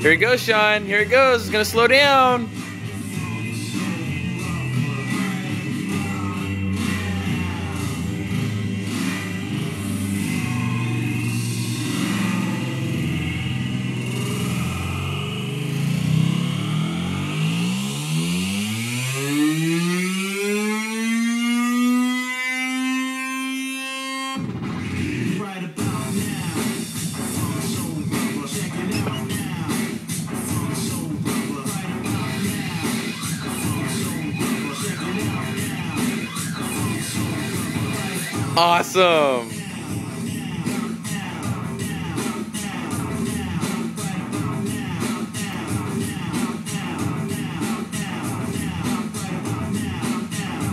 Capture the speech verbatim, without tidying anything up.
Here it goes, Sean. Here it goes. It's gonna slow down. Awesome.